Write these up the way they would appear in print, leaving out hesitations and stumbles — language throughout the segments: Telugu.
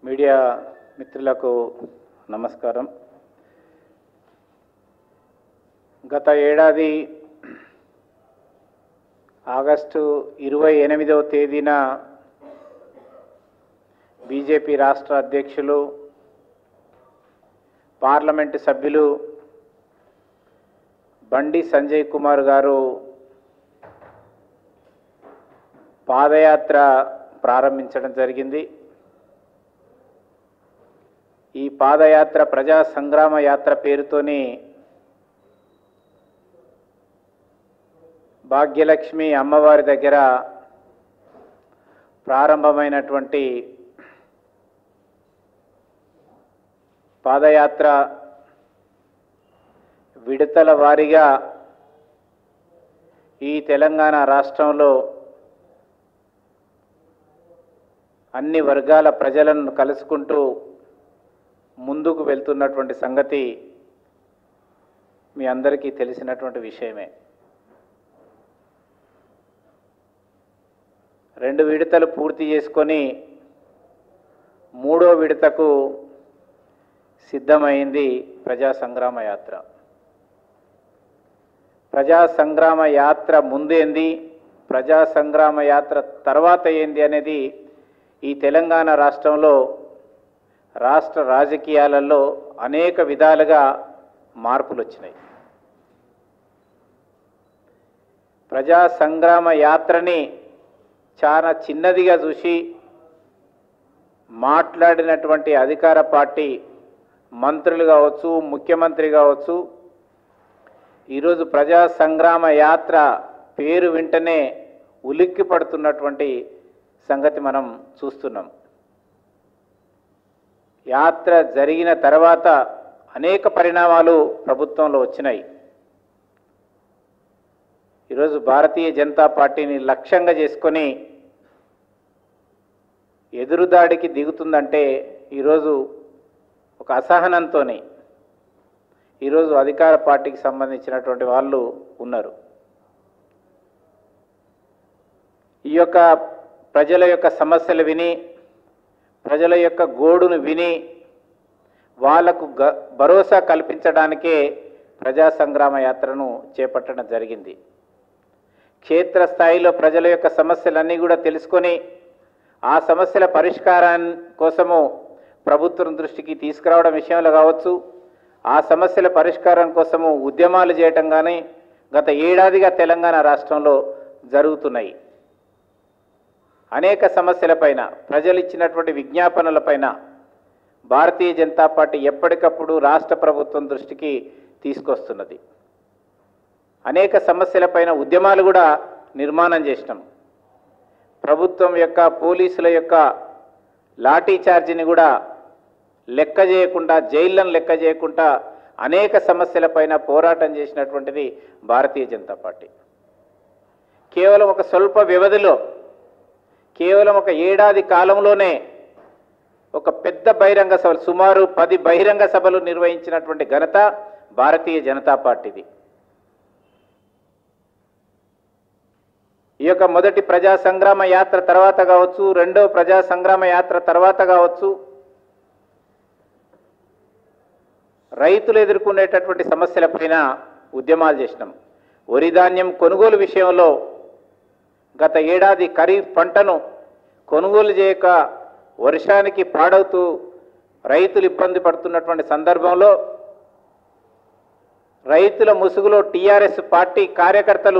మీడియా మిత్రులకు నమస్కారం. గత ఏడాది ఆగస్టు 28వ తేదీన బీజేపీ రాష్ట్ర అధ్యక్షులు, పార్లమెంటు సభ్యులు బండి సంజయ్ కుమార్ గారు పాదయాత్ర ప్రారంభించడం జరిగింది. ఈ పాదయాత్ర ప్రజా సంగ్రామ యాత్ర పేరుతోని భాగ్యలక్ష్మి అమ్మవారి దగ్గర ప్రారంభమైనటువంటి పాదయాత్ర విడతల వారీగా ఈ తెలంగాణ రాష్ట్రంలో అన్ని వర్గాల ప్రజలను కలుసుకుంటూ ముందుకు వెళ్తున్నటువంటి సంగతి మీ అందరికీ తెలిసినటువంటి విషయమే. 2 విడతలు పూర్తి చేసుకొని 3వ విడతకు సిద్ధమైంది ప్రజా సంగ్రామ యాత్ర. ప్రజా సంగ్రామ యాత్ర ముందేంది, ప్రజా సంగ్రామ యాత్ర తర్వాత ఏంది అనేది ఈ తెలంగాణ రాష్ట్రంలో రాష్ట్ర రాజకీయాలలో అనేక విధాలుగా మార్పులు వచ్చినాయి. ప్రజా సంగ్రామ యాత్రని చాలా చిన్నదిగా చూసి మాట్లాడినటువంటి అధికార పార్టీ మంత్రులు కావచ్చు, ముఖ్యమంత్రి కావచ్చు, ఈరోజు ప్రజా సంగ్రామ యాత్ర పేరు వెంటనే ఉలిక్కి పడుతున్నటువంటి సంగతి మనం చూస్తున్నాం. యాత్ర జరిగిన తర్వాత అనేక పరిణామాలు ప్రభుత్వంలో వచ్చినాయి. ఈరోజు భారతీయ జనతా పార్టీని లక్ష్యంగా చేసుకొని ఎదురుదాడికి దిగుతుందంటే ఈరోజు ఒక అసహనంతో ఈరోజు అధికార పార్టీకి సంబంధించినటువంటి వాళ్ళు ఉన్నారు. ఈ యొక్క ప్రజల యొక్క సమస్యలు విని, ప్రజల యొక్క గోడును విని వాళ్లకు భరోసా కల్పించడానికే ప్రజా సంగ్రామ యాత్రను చేపట్టడం జరిగింది. క్షేత్రస్థాయిలో ప్రజల యొక్క సమస్యలన్నీ కూడా తెలుసుకొని ఆ సమస్యల పరిష్కారం కోసము ప్రభుత్వం దృష్టికి తీసుకురావడం విషయంలో కావచ్చు, ఆ సమస్యల పరిష్కారం కోసము ఉద్యమాలు చేయటం కానీ గత ఏడాదిగా తెలంగాణ రాష్ట్రంలో జరుగుతున్నాయి. అనేక సమస్యలపైన, ప్రజలు ఇచ్చినటువంటి విజ్ఞాపనలపైన భారతీయ జనతా పార్టీ ఎప్పటికప్పుడు రాష్ట్ర ప్రభుత్వం దృష్టికి తీసుకొస్తున్నది. అనేక సమస్యలపైన ఉద్యమాలు కూడా నిర్మాణం చేసినాం. ప్రభుత్వం యొక్క, పోలీసుల యొక్క లాఠీ చార్జీని కూడా లెక్క చేయకుండా, జైళ్లను లెక్క చేయకుండా అనేక సమస్యలపైన పోరాటం చేసినటువంటిది భారతీయ జనతా పార్టీ. కేవలం ఒక స్వల్ప వ్యవధిలో, కేవలం ఒక ఏడాది కాలంలోనే ఒక పెద్ద బహిరంగ సభలు, సుమారు 10 బహిరంగ సభలు నిర్వహించినటువంటి ఘనత భారతీయ జనతా పార్టీది. ఈ యొక్క మొదటి ప్రజా సంగ్రామ యాత్ర తర్వాత కావచ్చు, రెండవ ప్రజా సంగ్రామ యాత్ర తర్వాత కావచ్చు, రైతులు ఎదుర్కొనేటటువంటి సమస్యలపైన ఉద్యమాలు చేసినాం. వరి ధాన్యం కొనుగోలు విషయంలో గత ఏడాది ఖరీఫ్ పంటను కొనుగోలు చేయక వర్షానికి పాడవుతూ రైతులు ఇబ్బంది పడుతున్నటువంటి సందర్భంలో రైతుల ముసుగులో టీఆర్ఎస్ పార్టీ కార్యకర్తలు,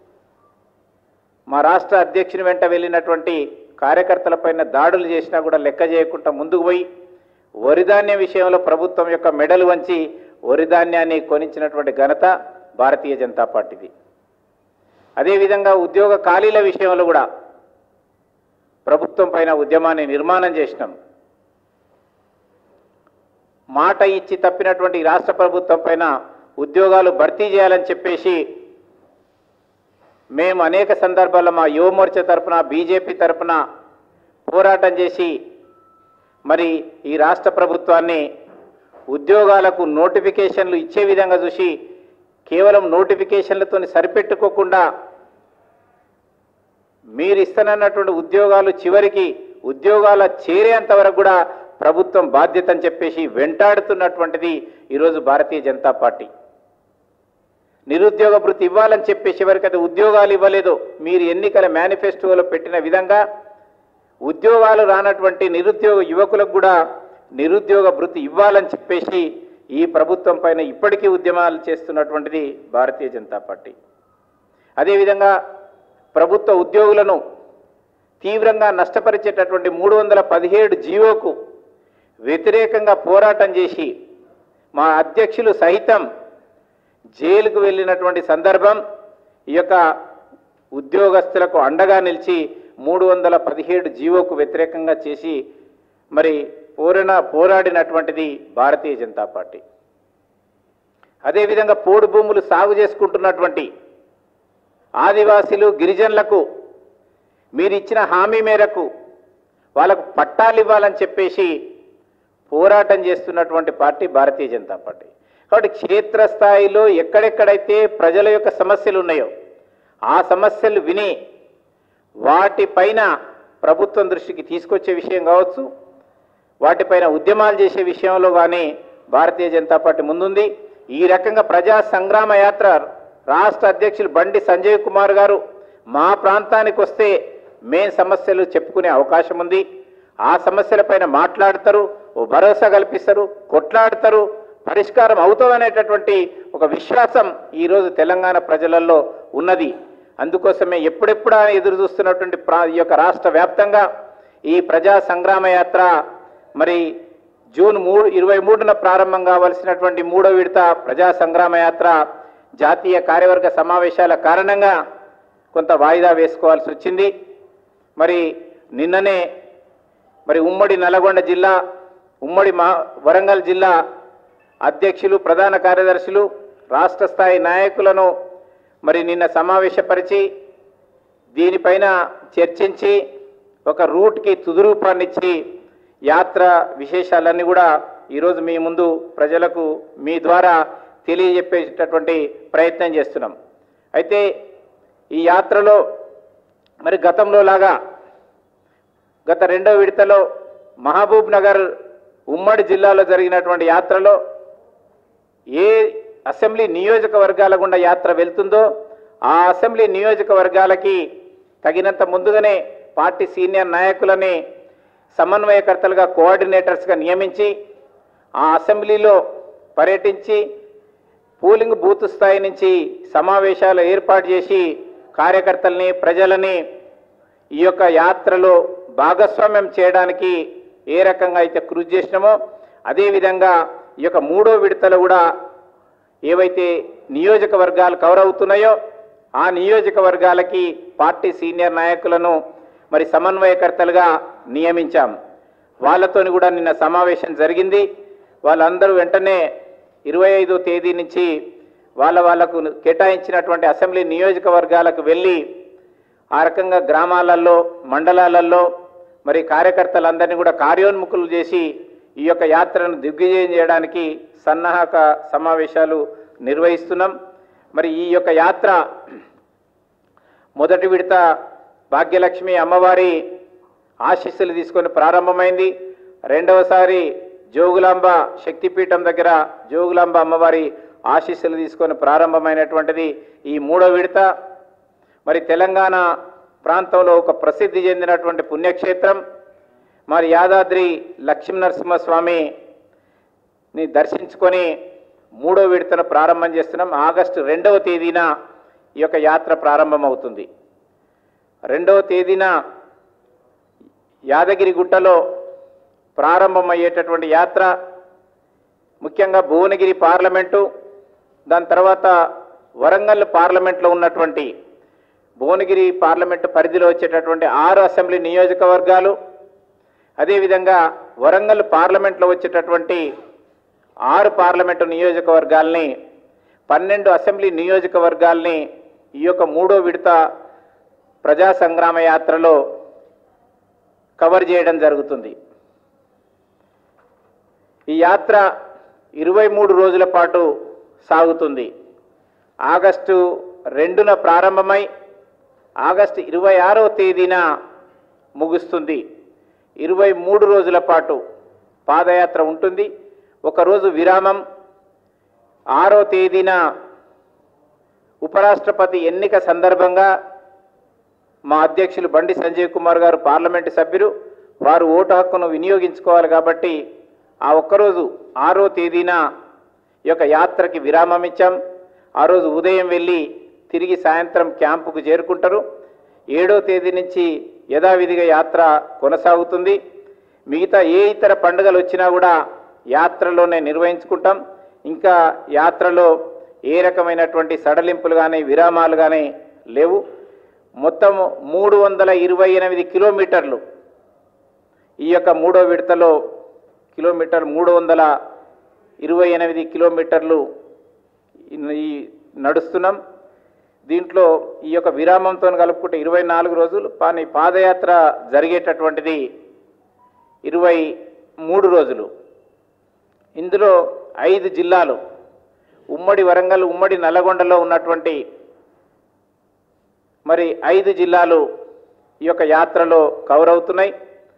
మా రాష్ట్ర అధ్యక్షుని వెంట వెళ్ళినటువంటి కార్యకర్తలపైన దాడులు చేసినా కూడా లెక్క చేయకుండా ముందుకు పోయి వరిధాన్యం విషయంలో ప్రభుత్వం యొక్క మెడలు వంచి వరిధాన్యాన్ని కొనిచ్చినటువంటి ఘనత భారతీయ జనతా పార్టీది. అదేవిధంగా ఉద్యోగ ఖాళీల విషయంలో కూడా ప్రభుత్వం పైన ఉద్యమాన్ని నిర్మాణం చేసినాం. మాట ఇచ్చి తప్పినటువంటి రాష్ట్ర ప్రభుత్వం పైన ఉద్యోగాలు భర్తీ చేయాలని చెప్పేసి మేము అనేక సందర్భాల్లో మా యువమోర్చా తరఫున, బీజేపీ తరఫున పోరాటం చేసి మరి ఈ రాష్ట్ర ప్రభుత్వాన్ని ఉద్యోగాలకు నోటిఫికేషన్లు ఇచ్చే విధంగా చూసి కేవలం నోటిఫికేషన్లతో సరిపెట్టుకోకుండా మీరు ఇస్తానన్నటువంటి ఉద్యోగాలు చివరికి ఉద్యోగాల చేరేంత వరకు కూడా ప్రభుత్వం బాధ్యత అని చెప్పేసి వెంటాడుతున్నటువంటిది ఈరోజు భారతీయ జనతా పార్టీ. నిరుద్యోగ భృతి ఇవ్వాలని చెప్పేసి ఎవరికి అది ఉద్యోగాలు ఇవ్వలేదో మీరు ఎన్నికల మేనిఫెస్టోలో పెట్టిన విధంగా ఉద్యోగాలు రానటువంటి నిరుద్యోగ యువకులకు కూడా నిరుద్యోగ భృతి ఇవ్వాలని చెప్పేసి ఈ ప్రభుత్వం పైన ఇప్పటికీ ఉద్యమాలు చేస్తున్నటువంటిది భారతీయ జనతా పార్టీ. అదేవిధంగా ప్రభుత్వ ఉద్యోగులను తీవ్రంగా నష్టపరిచేటటువంటి 317 జీవోకు వ్యతిరేకంగా పోరాటం చేసి మా అధ్యక్షులు సహితం జైలుకు వెళ్ళినటువంటి సందర్భం. ఈ యొక్క ఉద్యోగస్తులకు అండగా నిలిచి 317 జీవోకు వ్యతిరేకంగా చేసి మరి పోరాడినటువంటిది భారతీయ జనతా పార్టీ. అదేవిధంగా పోడు భూములు సాగు చేసుకుంటున్నటువంటి ఆదివాసీలు గిరిజనులకు మీరు ఇచ్చిన హామీ మేరకు వాళ్ళకు పట్టాలు ఇవ్వాలని చెప్పేసి పోరాటం చేస్తున్నటువంటి పార్టీ భారతీయ జనతా పార్టీ. కాబట్టి క్షేత్రస్థాయిలో ఎక్కడెక్కడైతే ప్రజల యొక్క సమస్యలు ఉన్నాయో ఆ సమస్యలు విని వాటిపైన ప్రభుత్వం దృష్టికి తీసుకొచ్చే విషయం కావచ్చు, వాటిపైన ఉద్యమాలు చేసే విషయంలో కానీ భారతీయ జనతా పార్టీ ముందుంది. ఈ రకంగా ప్రజా సంగ్రామ యాత్ర రాష్ట్ర అధ్యక్షులు బండి సంజయ్ కుమార్ గారు మా ప్రాంతానికి వస్తే మెయిన్ సమస్యలు చెప్పుకునే అవకాశం ఉంది. ఆ సమస్యలపైన మాట్లాడతారు, ఓ భరోసా కల్పిస్తారు, కొట్లాడతారు, పరిష్కారం అవుతుందనేటటువంటి ఒక విశ్వాసం ఈరోజు తెలంగాణ ప్రజలలో ఉన్నది. అందుకోసమే ఎప్పుడెప్పుడా ఎదురు చూస్తున్నటువంటి ఈ యొక్క రాష్ట్ర వ్యాప్తంగా ఈ ప్రజా సంగ్రామ యాత్ర మరి జూన్ 23న ప్రారంభం కావాల్సినటువంటి 3వ విడత ప్రజా సంగ్రామ యాత్ర జాతీయ కార్యవర్గ సమావేశాల కారణంగా కొంత వాయిదా వేసుకోవాల్సి వచ్చింది. మరి నిన్ననే మరి ఉమ్మడి నల్గొండ జిల్లా, ఉమ్మడి వరంగల్ జిల్లా అధ్యక్షులు, ప్రధాన కార్యదర్శులు, రాష్ట్ర స్థాయి నాయకులను మరి నిన్న సమావేశపరిచి దీనిపైన చర్చించి ఒక రూట్కి తుదిరూపాన్నిచ్చి యాత్ర విశేషాలన్నీ కూడా ఈరోజు మీ ముందు ప్రజలకు మీ ద్వారా తెలియజెప్పేటటువంటి ప్రయత్నం చేస్తున్నాం. అయితే ఈ యాత్రలో మరి గతంలో లాగా గత 2వ విడతలో మహబూబ్ నగర్ ఉమ్మడి జిల్లాలో జరిగినటువంటి యాత్రలో ఏ అసెంబ్లీ నియోజకవర్గాల గుండా యాత్ర వెళ్తుందో ఆ అసెంబ్లీ నియోజకవర్గాలకి తగినంత ముందుగానే పార్టీ సీనియర్ నాయకులని సమన్వయకర్తలుగా, కోఆర్డినేటర్స్గా నియమించి ఆ అసెంబ్లీలో పర్యటించి పోలింగ్ బూత్ స్థాయి నుంచి సమావేశాలు ఏర్పాటు చేసి కార్యకర్తల్ని, ప్రజలని ఈ యొక్క యాత్రలో భాగస్వామ్యం చేయడానికి ఏ రకంగా అయితే కృషి చేసినామో అదేవిధంగా ఈ యొక్క 3వ విడతలో కూడా ఏవైతే నియోజకవర్గాలు కవర్ అవుతున్నాయో ఆ నియోజకవర్గాలకి పార్టీ సీనియర్ నాయకులను మరి సమన్వయకర్తలుగా నియమించాం. వాళ్ళతోని కూడా నిన్న సమావేశం జరిగింది. వాళ్ళందరూ వెంటనే 25వ తేదీ నుంచి వాళ్ళకు కేటాయించినటువంటి అసెంబ్లీ నియోజకవర్గాలకు వెళ్ళి ఆ రకంగా గ్రామాలలో, మండలాలలో మరి కార్యకర్తలందరినీ కూడా కార్యోన్ముఖులు చేసి ఈ యొక్క యాత్రను దిగ్విజయం చేయడానికి సన్నాహక సమావేశాలు నిర్వహిస్తున్నాం. మరి ఈ యొక్క యాత్ర మొదటి విడత భాగ్యలక్ష్మి అమ్మవారి ఆశీస్సులు తీసుకొని ప్రారంభమైంది. రెండవసారి జోగులాంబ శక్తిపీఠం దగ్గర జోగులాంబ అమ్మవారి ఆశీస్సులు తీసుకొని ప్రారంభమైనటువంటిది ఈ 3వ విడత. మరి తెలంగాణ ప్రాంతంలో ఒక ప్రసిద్ధి చెందినటువంటి పుణ్యక్షేత్రం మరి యాదాద్రి లక్ష్మీనరసింహస్వామిని దర్శించుకొని 3వ విడతను ప్రారంభం చేస్తున్నాం. ఆగస్టు 2వ తేదీన ఈ యొక్క యాత్ర ప్రారంభమవుతుంది. 2వ తేదీన యాదగిరి గుట్టలో ప్రారంభమయ్యేటటువంటి యాత్ర ముఖ్యంగా భువనగిరి పార్లమెంటు, దాని తర్వాత వరంగల్ పార్లమెంట్లో ఉన్నటువంటి భువనగిరి పార్లమెంటు పరిధిలో వచ్చేటటువంటి 6 అసెంబ్లీ నియోజకవర్గాలు, అదేవిధంగా వరంగల్ పార్లమెంట్లో వచ్చేటటువంటి 6 పార్లమెంటు నియోజకవర్గాల్ని, 12 అసెంబ్లీ నియోజకవర్గాల్ని ఈ యొక్క 3వ విడత ప్రజా సంగ్రామ యాత్రలో కవర్ చేయడం జరుగుతుంది. ఈ యాత్ర 23 రోజుల పాటు సాగుతుంది. ఆగస్టు 2న ప్రారంభమై ఆగస్టు 26వ తేదీన ముగుస్తుంది. 23 రోజుల పాటు పాదయాత్ర ఉంటుంది. ఒకరోజు విరామం. 6వ తేదీన ఉపరాష్ట్రపతి ఎన్నిక సందర్భంగా మా అధ్యక్షులు బండి సంజయ్ కుమార్ గారు పార్లమెంటు సభ్యులు, వారు ఓటు హక్కును వినియోగించుకోవాలి కాబట్టి ఆ ఒక్కరోజు 6వ తేదీన ఈ యొక్క యాత్రకి విరామం ఇచ్చాం. ఆ రోజు ఉదయం వెళ్ళి తిరిగి సాయంత్రం క్యాంపుకు చేరుకుంటారు. 7వ తేదీ నుంచి యథావిధిగా యాత్ర కొనసాగుతుంది. మిగతా ఏ ఇతర పండుగలు వచ్చినా కూడా యాత్రలోనే నిర్వహించుకుంటాం. ఇంకా యాత్రలో ఏ రకమైనటువంటి సడలింపులు కానీ విరామాలు కానీ లేవు. మొత్తం 328 కిలోమీటర్లు ఈ యొక్క 3వ విడతలో 328 కిలోమీటర్లు ఈ నడుస్తున్నాం. దీంట్లో ఈ యొక్క విరామంతో కలుపుకుంటే 24 రోజులు, కానీ పాదయాత్ర జరిగేటటువంటిది 23 రోజులు. ఇందులో 5 జిల్లాలు, ఉమ్మడి వరంగల్, ఉమ్మడి నల్లగొండలో ఉన్నటువంటి మరి 5 జిల్లాలు ఈ యొక్క యాత్రలో కవర్ అవుతున్నాయి.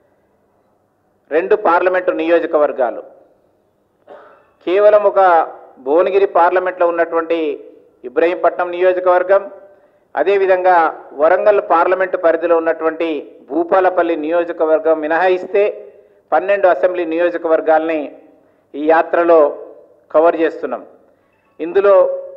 2 పార్లమెంటు నియోజకవర్గాలు, కేవలం ఒక భువనగిరి పార్లమెంట్లో ఉన్నటువంటి ఇబ్రహీంపట్నం నియోజకవర్గం, అదేవిధంగా వరంగల్ పార్లమెంటు పరిధిలో ఉన్నటువంటి భూపాలపల్లి నియోజకవర్గం మినహాయిస్తే 12 అసెంబ్లీ నియోజకవర్గాల్ని ఈ యాత్రలో కవర్ చేస్తున్నాం. ఇందులో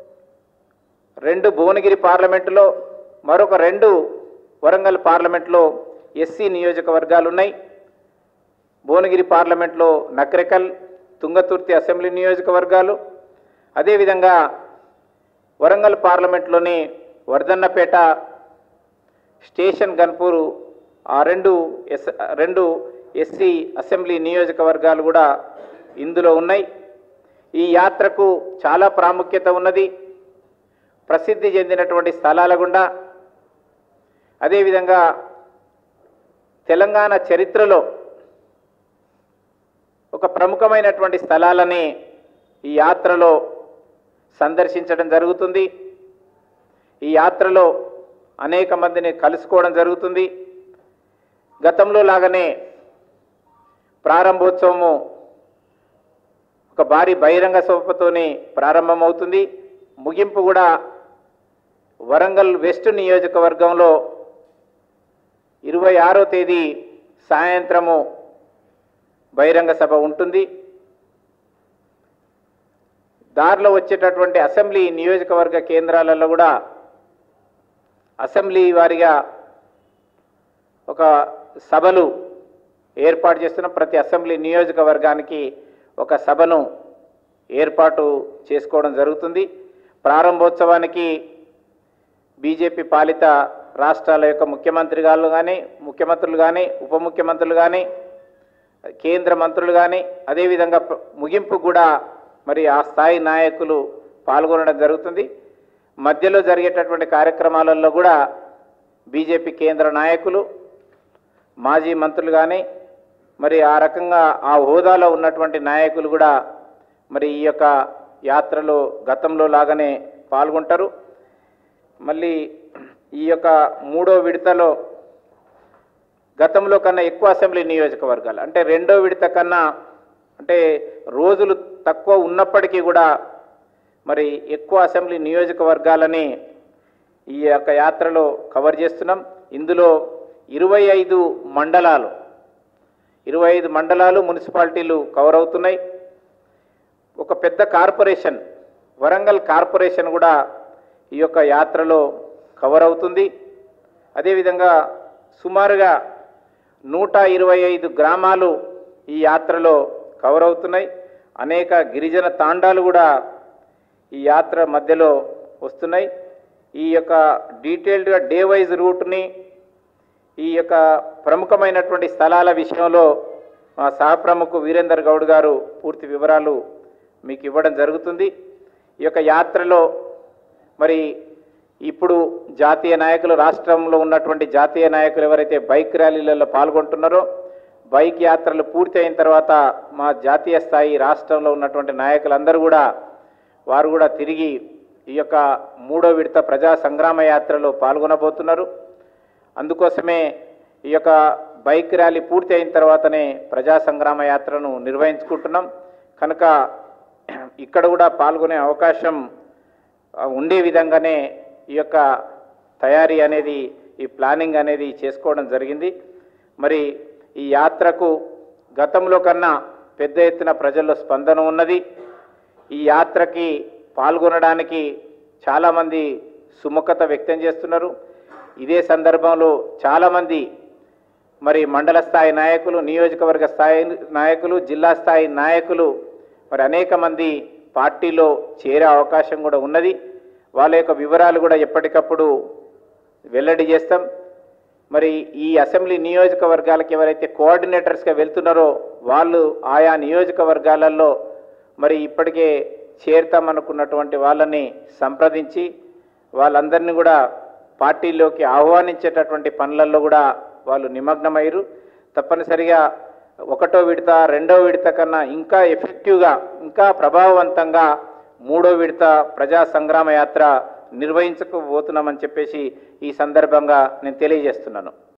2 భువనగిరి పార్లమెంటులో, మరొక 2 వరంగల్ పార్లమెంట్లో ఎస్సీ నియోజకవర్గాలు ఉన్నాయి. భువనగిరి పార్లమెంట్లో నక్రెకల్, తుంగతుర్తి అసెంబ్లీ నియోజకవర్గాలు, అదేవిధంగా వరంగల్ పార్లమెంట్లోని వర్ధన్నపేట, స్టేషన్ గన్పూరు, ఆ 2 ఎస్సీ అసెంబ్లీ నియోజకవర్గాలు కూడా ఇందులో ఉన్నాయి. ఈ యాత్రకు చాలా ప్రాముఖ్యత ఉన్నది. ప్రసిద్ధి చెందినటువంటి స్థలాల గుండా, అదేవిధంగా తెలంగాణ చరిత్రలో ఒక ప్రముఖమైనటువంటి స్థలాలని ఈ యాత్రలో సందర్శించడం జరుగుతుంది. ఈ యాత్రలో అనేక మందిని కలుసుకోవడం జరుగుతుంది. గతంలో లాగానే ప్రారంభోత్సవము ఒక భారీ బహిరంగ సభతోనే ప్రారంభమవుతుంది. ముగింపు కూడా వరంగల్ వెస్ట్ నియోజకవర్గంలో 26వ తేదీ సాయంత్రము బహిరంగ సభ ఉంటుంది. దారిలో వచ్చేటటువంటి అసెంబ్లీ నియోజకవర్గ కేంద్రాలలో కూడా అసెంబ్లీ వారిగా ఒక సభలు ఏర్పాటు చేస్తున్న, ప్రతి అసెంబ్లీ నియోజకవర్గానికి ఒక సభను ఏర్పాటు చేసుకోవడం జరుగుతుంది. ప్రారంభోత్సవానికి బీజేపీ పాలిత రాష్ట్రాల యొక్క ముఖ్యమంత్రులు కానీ ఉప ముఖ్యమంత్రులు కానీ కేంద్ర మంత్రులు కానీ, అదేవిధంగా ముగింపు కూడా మరి ఆ స్థాయి నాయకులు పాల్గొనడం జరుగుతుంది. మధ్యలో జరిగేటటువంటి కార్యక్రమాలలో కూడా బీజేపీ కేంద్ర నాయకులు, మాజీ మంత్రులు కానీ మరి ఆ రకంగా ఆ హోదాలో ఉన్నటువంటి నాయకులు కూడా మరి ఈ యొక్క యాత్రలో గతంలో లాగానే పాల్గొంటారు. మళ్ళీ ఈ యొక్క 3వ విడతలో గతంలో కన్నా ఎక్కువ అసెంబ్లీ నియోజకవర్గాలు, అంటే 2వ విడత కన్నా అంటే రోజులు తక్కువ ఉన్నప్పటికీ కూడా మరి ఎక్కువ అసెంబ్లీ నియోజకవర్గాలని ఈ యొక్క యాత్రలో కవర్ చేస్తున్నాం. ఇందులో 25 మండలాలు మున్సిపాలిటీలు కవర్ అవుతున్నాయి. ఒక పెద్ద కార్పొరేషన్, వరంగల్ కార్పొరేషన్ కూడా ఈ యొక్క యాత్రలో కవర్ అవుతుంది. అదేవిధంగా సుమారుగా 125 గ్రామాలు ఈ యాత్రలో కవర్ అవుతున్నాయి. అనేక గిరిజన తాండాలు కూడా ఈ యాత్ర మధ్యలో వస్తున్నాయి. ఈ యొక్క డీటెయిల్డ్గా డే వైజ్ రూట్ని, ఈ యొక్క ప్రముఖమైనటువంటి స్థలాల విషయంలో మా సహప్రముఖ వీరేందర్ గౌడ్ గారు పూర్తి వివరాలు మీకు ఇవ్వడం జరుగుతుంది. ఈ యొక్క యాత్రలో మరి ఇప్పుడు జాతీయ నాయకులు, రాష్ట్రంలో ఉన్నటువంటి జాతీయ నాయకులు ఎవరైతే బైక్ ర్యాలీలలో పాల్గొంటున్నారో, బైక్ యాత్రలు పూర్తి అయిన తర్వాత మా జాతీయ స్థాయి రాష్ట్రంలో ఉన్నటువంటి నాయకులందరూ కూడా వారు కూడా తిరిగి ఈ యొక్క 3వ విడత ప్రజా సంగ్రామ యాత్రలో పాల్గొనబోతున్నారు. అందుకోసమే ఈ యొక్క బైక్ ర్యాలీ పూర్తి అయిన తర్వాతనే ప్రజా సంగ్రామ యాత్రను నిర్వహించుకుంటున్నాం. కనుక ఇక్కడ కూడా పాల్గొనే అవకాశం ఉండే విధంగానే ఈ యొక్క తయారీ అనేది, ఈ ప్లానింగ్ అనేది చేసుకోవడం జరిగింది. మరి ఈ యాత్రకు గతంలో కన్నా పెద్ద ఎత్తున ప్రజల్లో స్పందన ఉన్నది. ఈ యాత్రకి పాల్గొనడానికి చాలామంది సుముఖత వ్యక్తం చేస్తున్నారు. ఇదే సందర్భంలో చాలామంది మరి మండల స్థాయి నాయకులు, నియోజకవర్గ స్థాయి నాయకులు, జిల్లా స్థాయి నాయకులు మరి అనేక మంది పార్టీలో చేరే అవకాశం కూడా ఉన్నది. వాళ్ళ యొక్క వివరాలు కూడా ఎప్పటికప్పుడు వెల్లడి చేస్తాం. మరి ఈ అసెంబ్లీ నియోజకవర్గాలకు ఎవరైతే కోఆర్డినేటర్స్గా వెళ్తున్నారో వాళ్ళు ఆయా నియోజకవర్గాలలో మరి ఇప్పటికే చేరుతామనుకున్నటువంటి వాళ్ళని సంప్రదించి వాళ్ళందరినీ కూడా పార్టీలోకి ఆహ్వానించేటటువంటి పనులలో కూడా వాళ్ళు నిమగ్నమయ్యారు. తప్పనిసరిగా 1వ విడత 2వ విడత కన్నా ఇంకా ఎఫెక్టివ్గా, ఇంకా ప్రభావవంతంగా 3వ విడత ప్రజా సంగ్రామ యాత్ర నిర్వహించకపోతున్నామని చెప్పేసి ఈ సందర్భంగా నేను తెలియజేస్తున్నాను.